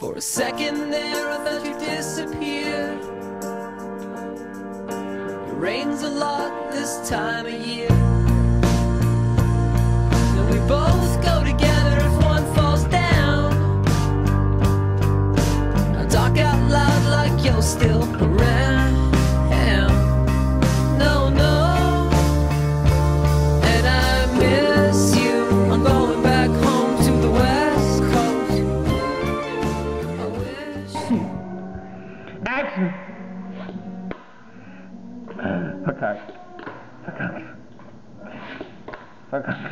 For a second there I thought you disappeared. It rains a lot this time of year, and we both go together if one falls down. I talk out loud like you're still around. No, no. And I miss you. I'm going back home to the West Coast. I wish. Action! Okay. Okay. Okay.